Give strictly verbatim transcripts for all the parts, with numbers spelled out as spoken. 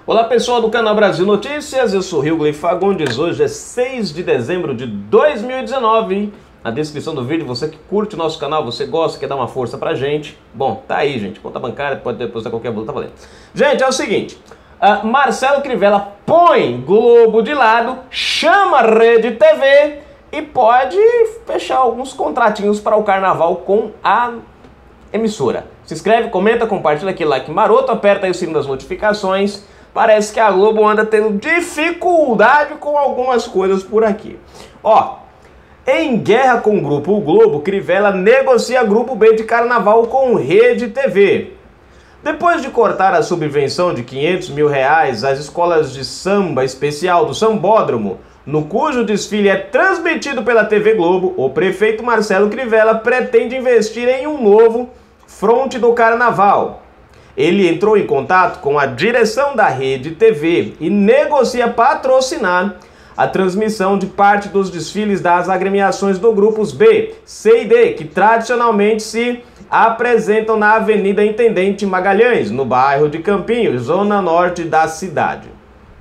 Olá pessoal do canal Brasil Notícias, eu sou Rio Fagundes. Hoje é seis de dezembro de dois mil e dezenove. Na descrição do vídeo, você que curte o nosso canal, você gosta, quer dar uma força pra gente. Bom, tá aí, gente, conta bancária, pode depositar qualquer valor, tá valendo. Gente, é o seguinte, uh, Marcelo Crivella põe Globo de lado, chama Rede T V e pode fechar alguns contratinhos para o carnaval com a emissora. Se inscreve, comenta, compartilha aquele like maroto, aperta aí o sininho das notificações. Parece que a Globo anda tendo dificuldade com algumas coisas por aqui. Ó, em guerra com o Grupo Globo, Crivella negocia Grupo B de Carnaval com Rede T V. Depois de cortar a subvenção de quinhentos mil reais às escolas de samba especial do Sambódromo, no cujo desfile é transmitido pela T V Globo, o prefeito Marcelo Crivella pretende investir em um novo fronte do Carnaval. Ele entrou em contato com a direção da Rede T V e negocia patrocinar a transmissão de parte dos desfiles das agremiações do grupos B, C e D, que tradicionalmente se apresentam na Avenida Intendente Magalhães, no bairro de Campinho, zona norte da cidade.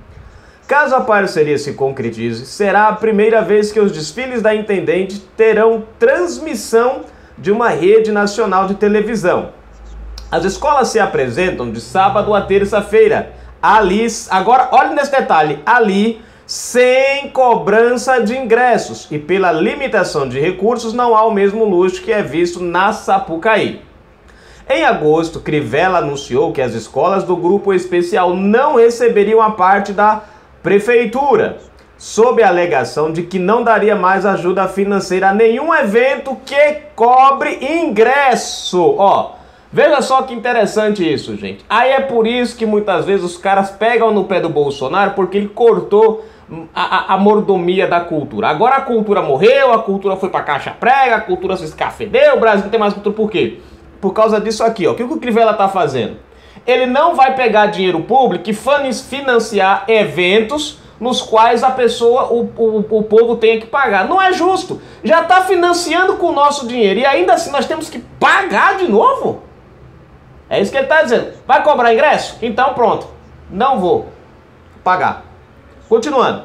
Caso a parceria se concretize, será a primeira vez que os desfiles da Intendente terão transmissão de uma rede nacional de televisão. As escolas se apresentam de sábado a terça-feira, ali, agora olha nesse detalhe, ali sem cobrança de ingressos e pela limitação de recursos não há o mesmo luxo que é visto na Sapucaí. Em agosto, Crivella anunciou que as escolas do grupo especial não receberiam a parte da prefeitura, sob a alegação de que não daria mais ajuda financeira a nenhum evento que cobre ingresso. Ó, veja só que interessante isso, gente. Aí é por isso que muitas vezes os caras pegam no pé do Bolsonaro, porque ele cortou a, a, a mordomia da cultura. Agora a cultura morreu, a cultura foi pra caixa prega, a cultura se escafedeu, o Brasil não tem mais cultura. Por quê? Por causa disso aqui, ó. O que o Crivella tá fazendo? Ele não vai pegar dinheiro público e financiar eventos nos quais a pessoa, o, o, o povo tenha que pagar. Não é justo. Já está financiando com o nosso dinheiro e ainda assim nós temos que pagar de novo? É isso que ele está dizendo. Vai cobrar ingresso? Então pronto. Não vou pagar. Continuando.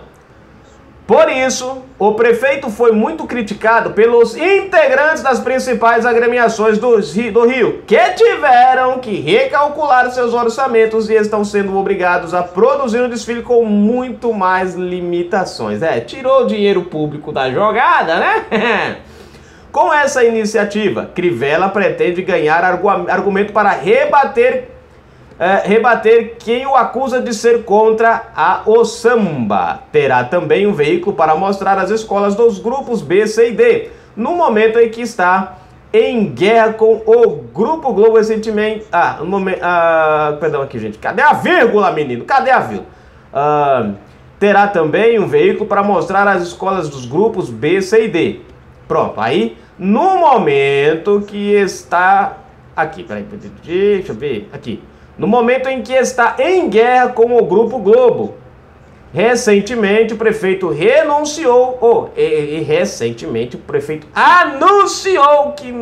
Por isso, o prefeito foi muito criticado pelos integrantes das principais agremiações do Rio, que tiveram que recalcular seus orçamentos e estão sendo obrigados a produzir um desfile com muito mais limitações. É, tirou o dinheiro público da jogada, né? Com essa iniciativa, Crivella pretende ganhar argumento para rebater É, rebater quem o acusa de ser contra a o samba. Terá também um veículo para mostrar as escolas dos grupos B, C e D, no momento em que está em guerra com o Grupo Globo recentemente... Ah, no momento... Ah, perdão aqui, gente. Cadê a vírgula, menino? Cadê a vírgula? Ah, terá também um veículo para mostrar as escolas dos grupos B, C e D. Pronto, aí, no momento que está... Aqui, peraí, deixa eu ver, aqui. No momento em que está em guerra com o Grupo Globo. Recentemente o prefeito renunciou, ou oh, e, e recentemente o prefeito anunciou que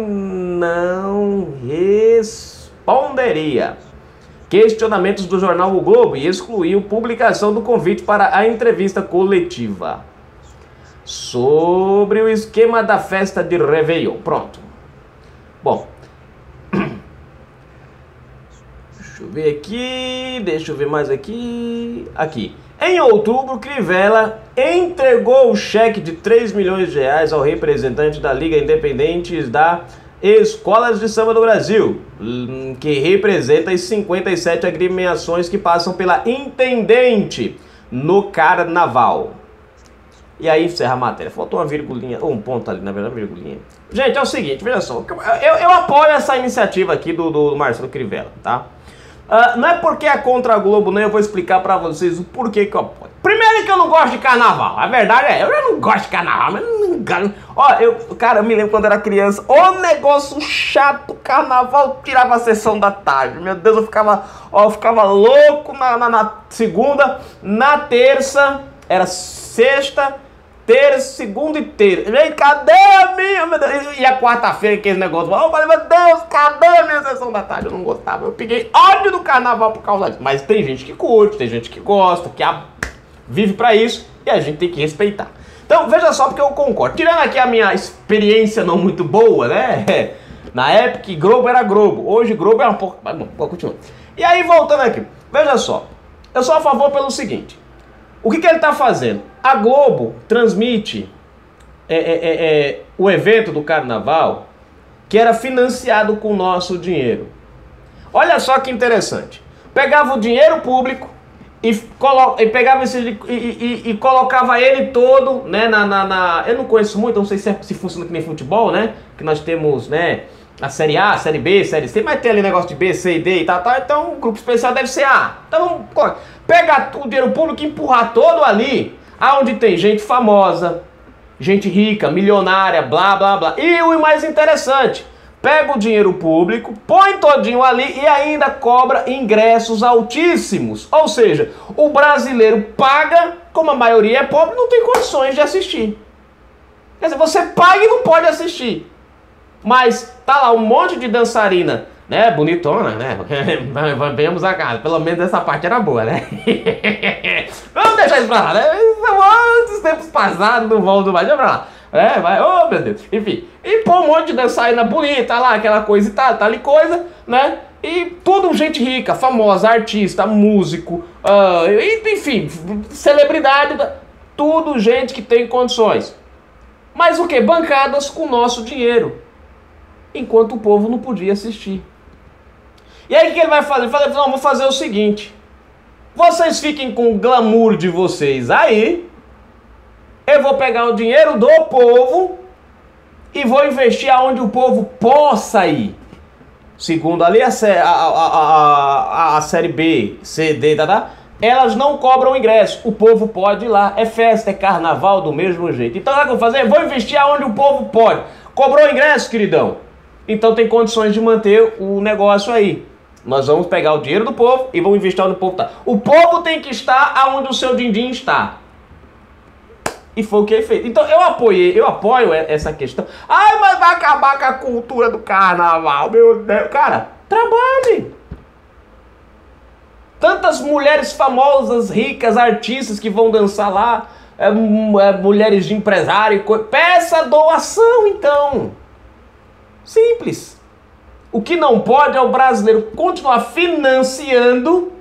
não responderia questionamentos do jornal O Globo e excluiu publicação do convite para a entrevista coletiva sobre o esquema da festa de Réveillon. Pronto. Bom, deixa eu ver aqui, deixa eu ver mais aqui, aqui. Em outubro, Crivella entregou o cheque de três milhões de reais ao representante da Liga Independente da Escolas de Samba do Brasil, que representa as cinquenta e sete agremiações que passam pela Intendente no Carnaval. E aí encerra a matéria. Faltou uma virgulinha, ou um ponto ali, na verdade, uma virgulinha. Gente, é o seguinte, veja só, eu, eu apoio essa iniciativa aqui do, do Marcelo Crivella, tá? Uh, não é porque é contra a Globo, não, eu vou explicar pra vocês o porquê que eu apoio. Primeiro que eu não gosto de carnaval, a verdade é, eu não gosto de carnaval, mas não me engano. Ó, eu, cara, eu me lembro quando era criança, ô negócio chato, carnaval, tirava a sessão da tarde, meu Deus, eu ficava, ó, eu ficava louco na, na, na segunda, na terça, era sexta, terça, segunda e terça. Gente, cadê a minha? Meu Deus? E a quarta-feira, aquele negócio. Eu falei, meu Deus, cadê a minha sessão da tarde? Eu não gostava. Eu peguei ódio do carnaval por causa disso. Mas tem gente que curte, tem gente que gosta, que a... vive pra isso. E a gente tem que respeitar. Então, veja só, porque eu concordo. Tirando aqui a minha experiência não muito boa, né? Na época, Globo era Globo. Hoje, Globo é um pouco... Mas, bom, vou continuar. E aí, voltando aqui. Veja só. Eu sou a favor pelo seguinte. O que, que ele está fazendo? A Globo transmite é, é, é, é, o evento do carnaval que era financiado com o nosso dinheiro. Olha só que interessante. Pegava o dinheiro público e, colo e pegava esse e, e, e colocava ele todo, né, na, na, na... Eu não conheço muito, não sei se, é, se funciona que nem futebol, né? Que nós temos, né, a Série A, a Série B, a Série C, mas tem ali negócio de B, C e D e tal, tal. Então o grupo especial deve ser A. Então vamos pegar o dinheiro público e empurrar todo ali, aonde tem gente famosa, gente rica, milionária, blá, blá, blá. E o mais interessante, pega o dinheiro público, põe todinho ali e ainda cobra ingressos altíssimos. Ou seja, o brasileiro paga, como a maioria é pobre, não tem condições de assistir. Quer dizer, você paga e não pode assistir. Mas tá lá um monte de dançarina, né, bonitona, né, vamos a casa, pelo menos essa parte era boa, né, vamos deixar isso pra lá, né, os tempos passados não voltam mais, vamos pra lá, é, vai, oh meu Deus, enfim, e pô, um monte de dançarina bonita lá, aquela coisa e tal, tal e coisa, né, e tudo gente rica, famosa, artista, músico, uh, enfim, celebridade, tudo gente que tem condições, mas o que? Bancadas com o nosso dinheiro. Enquanto o povo não podia assistir. E aí o que ele vai fazer? Ele fala, não, vou fazer o seguinte. Vocês fiquem com o glamour de vocês aí. Eu vou pegar o dinheiro do povo e vou investir aonde o povo possa ir. Segundo ali a, a, a, a, a série B, C, D, tá, tá, elas não cobram ingresso. O povo pode ir lá. É festa, é carnaval do mesmo jeito. Então sabe o que eu vou fazer? Eu vou investir aonde o povo pode. Cobrou ingresso, queridão? Então tem condições de manter o negócio aí. Nós vamos pegar o dinheiro do povo e vamos investir onde o povo está. O povo tem que estar aonde o seu din-din está. E foi o que ele fez. Então eu apoiei, eu apoio essa questão. Ai, mas vai acabar com a cultura do carnaval, meu Deus. Cara, trabalhe. Tantas mulheres famosas, ricas, artistas que vão dançar lá. É, é, mulheres de empresário. Peça doação, então. Simples. O que não pode é o brasileiro continuar financiando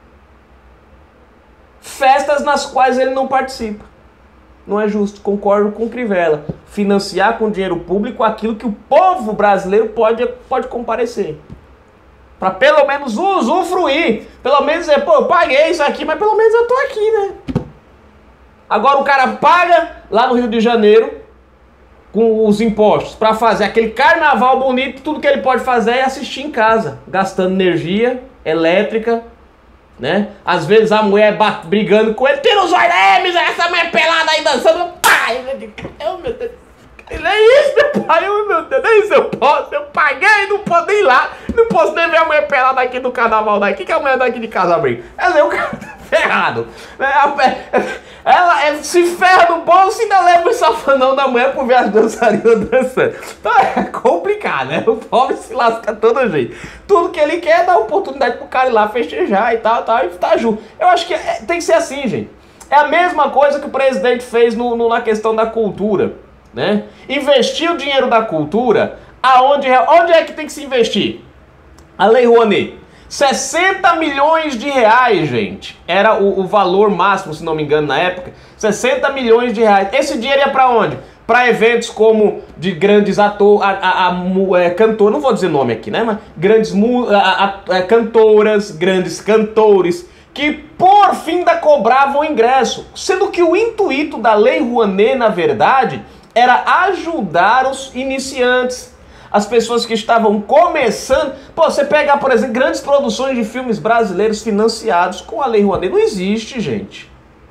festas nas quais ele não participa. Não é justo, concordo com o Crivella. Financiar com dinheiro público aquilo que o povo brasileiro pode, pode comparecer. Para pelo menos usufruir. Pelo menos dizer, pô, eu paguei isso aqui, mas pelo menos eu tô aqui, né? Agora o cara paga lá no Rio de Janeiro com os impostos para fazer aquele carnaval bonito, tudo que ele pode fazer é assistir em casa, gastando energia elétrica, né? Às vezes a mulher brigando com ele, tira os olhos, essa mulher pelada aí dançando, pai, oh, meu Deus, é isso, meu pai, oh, meu Deus, é isso, eu posso, eu paguei, não posso nem ir lá, não posso nem ver a mulher pelada aqui do carnaval daqui, que a mulher daqui de casa briga. Quer dizer, o cara tá ferrado. Ela é, se ferra no bolso e ainda leva o safanão da mulher por ver as dançarinas dançando. Então é complicado, né? O pobre se lasca todo jeito. Tudo que ele quer é dar oportunidade pro cara ir lá festejar e tal, tal, e tá junto. Eu acho que é, tem que ser assim, gente. É a mesma coisa que o presidente fez no, no, na questão da cultura, né? Investir o dinheiro da cultura aonde, onde é que tem que se investir? A Lei Rouanet. sessenta milhões de reais, gente. Era o, o valor máximo, se não me engano, na época. sessenta milhões de reais. Esse dinheiro ia pra onde? Para eventos como de grandes atores, a, a, a, é, cantor, não vou dizer nome aqui, né? Mas grandes a, a, a, cantoras, grandes cantores, que por fim ainda cobravam ingresso. Sendo que o intuito da Lei Rouanet, na verdade, era ajudar os iniciantes. As pessoas que estavam começando. Pô, você pega, por exemplo, grandes produções de filmes brasileiros financiados com a Lei Rouanet. Não existe, gente.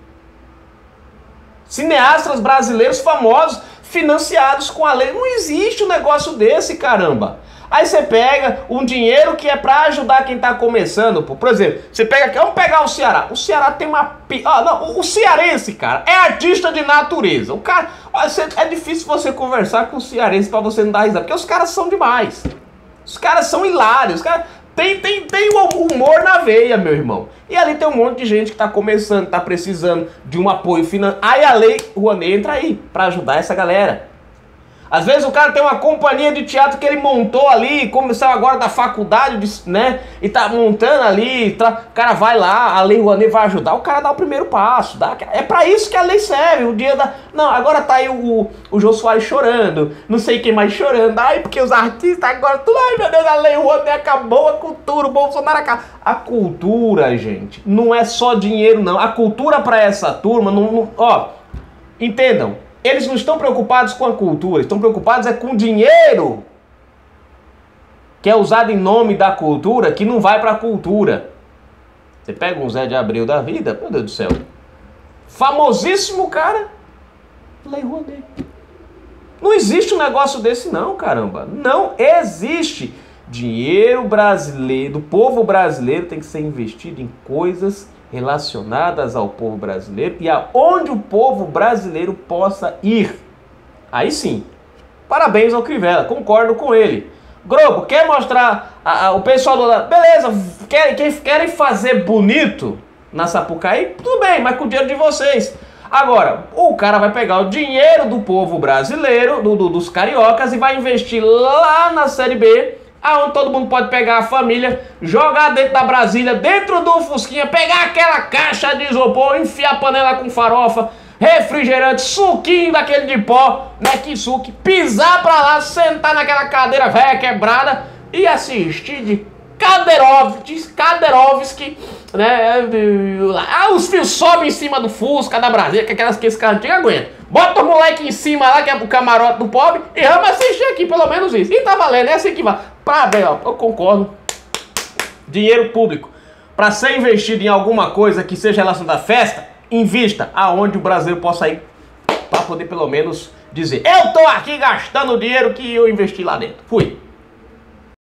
Cineastas brasileiros famosos financiados com a lei. Não existe um negócio desse, caramba. Aí você pega um dinheiro que é pra ajudar quem tá começando, pô. Por exemplo, você pega, vamos pegar o Ceará. O Ceará tem uma... Ah, não, o cearense, cara, é artista de natureza. O cara... É difícil você conversar com o cearense pra você não dar risada, porque os caras são demais. Os caras são hilários, os caras... Tem, tem, tem o humor na veia, meu irmão. E ali tem um monte de gente que tá começando, tá precisando de um apoio financeiro. Aí a Lei Rouanet entra aí, pra ajudar essa galera. Às vezes o cara tem uma companhia de teatro que ele montou ali, começou agora da faculdade, né? E tá montando ali, tá, o cara vai lá, a Lei Rouanet vai ajudar, o cara dá o primeiro passo. Dá, é pra isso que a lei serve, o dia da... Não, agora tá aí o, o Jô Soares chorando, não sei quem mais chorando. Ai, porque os artistas agora, tudo, ai meu Deus, a Lei Rouanet acabou, a cultura, o Bolsonaro acabou. A cultura, gente, não é só dinheiro não. A cultura pra essa turma, não, não, ó, entendam. Eles não estão preocupados com a cultura, estão preocupados é com o dinheiro que é usado em nome da cultura, que não vai para a cultura. Você pega um Zé de Abreu da vida, meu Deus do céu, famosíssimo cara, Lei Rouanet. Não existe um negócio desse não, caramba. Não existe. Dinheiro brasileiro, do povo brasileiro tem que ser investido em coisas relacionadas ao povo brasileiro e aonde o povo brasileiro possa ir. Aí sim, parabéns ao Crivella, concordo com ele. Globo, quer mostrar a, a, o pessoal do lado, beleza, querem, quem, querem fazer bonito na Sapucaí? Tudo bem, mas com o dinheiro de vocês. Agora, o cara vai pegar o dinheiro do povo brasileiro, do, do, dos cariocas, e vai investir lá na Série B, aonde todo mundo pode pegar a família, jogar dentro da Brasília, dentro do Fusquinha, pegar aquela caixa de isopor, enfiar a panela com farofa, refrigerante, suquinho daquele de pó, né, que suque, pisar pra lá, sentar naquela cadeira velha quebrada e assistir de Kaderovski, né, ah, os fios sobem em cima do Fusca da Brasília, que aquelas que esse cara antigo aguenta. Bota o moleque em cima lá, que é o camarote do pobre, e vamos assistir aqui, pelo menos isso. E tá valendo, é assim que vai. Parabéns, ó, eu concordo. Dinheiro público, para ser investido em alguma coisa que seja relacionada à festa, invista aonde o brasileiro possa ir, para poder pelo menos dizer, eu tô aqui gastando o dinheiro que eu investi lá dentro. Fui.